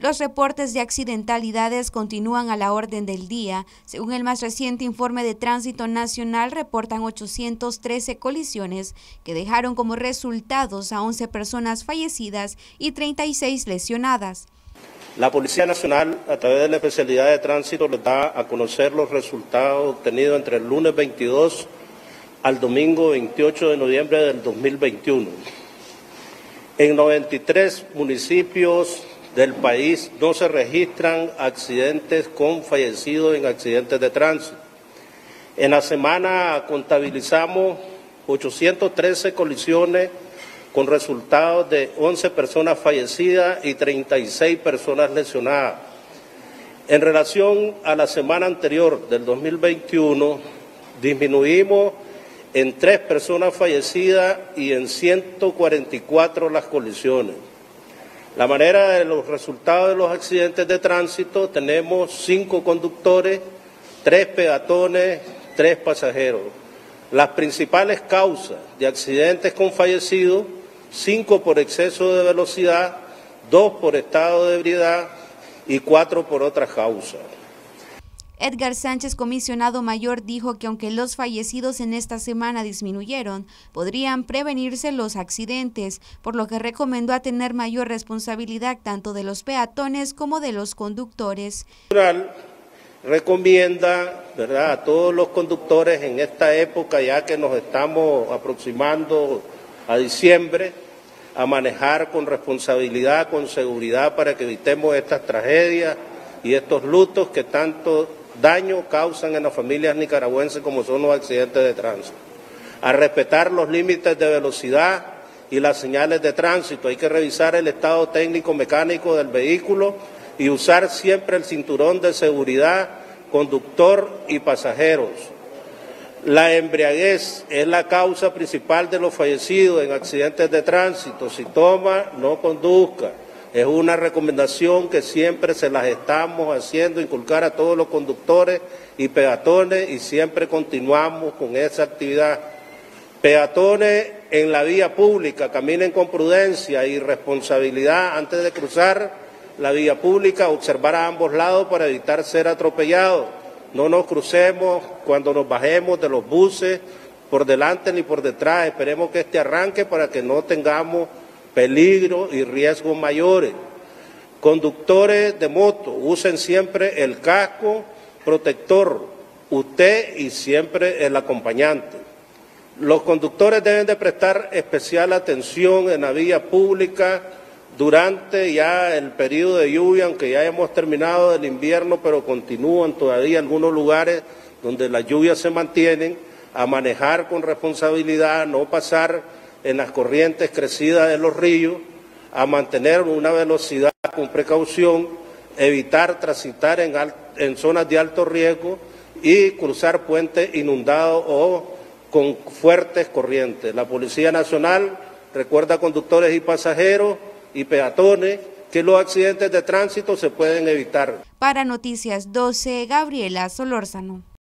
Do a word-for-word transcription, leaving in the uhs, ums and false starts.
Los reportes de accidentalidades continúan a la orden del día. Según el más reciente informe de Tránsito Nacional, reportan ochocientas trece colisiones que dejaron como resultados a once personas fallecidas y treinta y seis lesionadas. La Policía Nacional, a través de la especialidad de tránsito, les da a conocer los resultados obtenidos entre el lunes veintidós al domingo veintiocho de noviembre del dos mil veintiuno. En noventa y tres municipios del país no se registran accidentes con fallecidos en accidentes de tránsito. En la semana contabilizamos ochocientas trece colisiones con resultados de once personas fallecidas y treinta y seis personas lesionadas. En relación a la semana anterior del dos mil veintiuno, disminuimos en tres personas fallecidas y en ciento cuarenta y cuatro las colisiones. La manera de los resultados de los accidentes de tránsito: tenemos cinco conductores, tres peatones, tres pasajeros. Las principales causas de accidentes con fallecidos: cinco por exceso de velocidad, dos por estado de ebriedad y cuatro por otras causas. Edgar Sánchez, comisionado mayor, dijo que aunque los fallecidos en esta semana disminuyeron, podrían prevenirse los accidentes, por lo que recomendó a tener mayor responsabilidad tanto de los peatones como de los conductores. Recomienda, ¿verdad?, a todos los conductores en esta época, ya que nos estamos aproximando a diciembre, a manejar con responsabilidad, con seguridad, para que evitemos estas tragedias y estos lutos que tanto daño causan en las familias nicaragüenses como son los accidentes de tránsito. A respetar los límites de velocidad y las señales de tránsito. Hay que revisar el estado técnico mecánico del vehículo y usar siempre el cinturón de seguridad, conductor y pasajeros. La embriaguez es la causa principal de los fallecidos en accidentes de tránsito. Si toma, no conduzca. Es una recomendación que siempre se las estamos haciendo, inculcar a todos los conductores y peatones, y siempre continuamos con esa actividad. Peatones en la vía pública, caminen con prudencia y responsabilidad antes de cruzar la vía pública, observar a ambos lados para evitar ser atropellados. No nos crucemos cuando nos bajemos de los buses por delante ni por detrás. Esperemos que este arranque para que no tengamos peligro y riesgos mayores. Conductores de moto, usen siempre el casco protector, usted y siempre el acompañante. Los conductores deben de prestar especial atención en la vía pública durante ya el periodo de lluvia, aunque ya hemos terminado el invierno, pero continúan todavía algunos lugares donde las lluvias se mantienen, a manejar con responsabilidad, no pasar en las corrientes crecidas de los ríos, a mantener una velocidad con precaución, evitar transitar en, en zonas de alto riesgo y cruzar puentes inundados o con fuertes corrientes. La Policía Nacional recuerda a conductores y pasajeros y peatones que los accidentes de tránsito se pueden evitar. Para Noticias doce, Gabriela Solórzano.